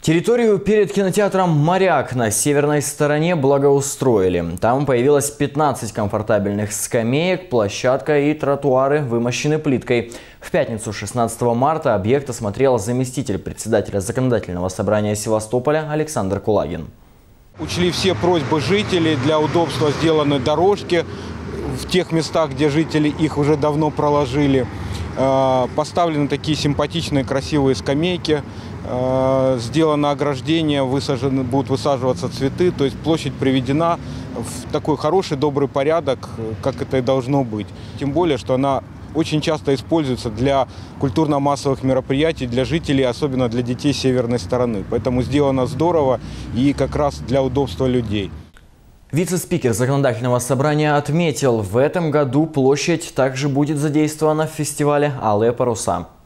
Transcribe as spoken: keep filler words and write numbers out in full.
Территорию перед кинотеатром «Моряк» на северной стороне благоустроили. Там появилось пятнадцать комфортабельных скамеек, площадка и тротуары вымощены плиткой. В пятницу шестнадцатого марта объект осмотрел заместитель председателя Законодательного собрания Севастополя Александр Кулагин. Учли все просьбы жителей, для удобства сделаны дорожки в тех местах, где жители их уже давно проложили. Поставлены такие симпатичные, красивые скамейки. Сделано ограждение, высажены, будут высаживаться цветы. То есть площадь приведена в такой хороший, добрый порядок, как это и должно быть. Тем более, что она очень часто используется для культурно-массовых мероприятий, для жителей, особенно для детей северной стороны. Поэтому сделано здорово и как раз для удобства людей. Вице-спикер Законодательного собрания отметил, в этом году площадь также будет задействована в фестивале «Алые паруса».